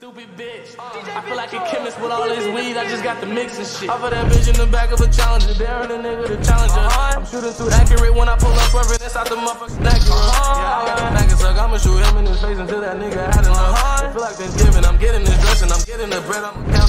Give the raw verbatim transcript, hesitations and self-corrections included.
Stupid bitch. I feel like a chemist with all this weed. I just got the mix and shit. Off of that bitch in the back of a Challenger. Daring a nigga the Challenger. I'm shooting through accurate when I pull up swerving. That's out the motherfucking Acura. Yeah, I got the Mac and suck. I'ma shoot him in his face until that nigga had enough. I feel like Thanksgiving. I'm getting this dress and I'm getting the bread. I'm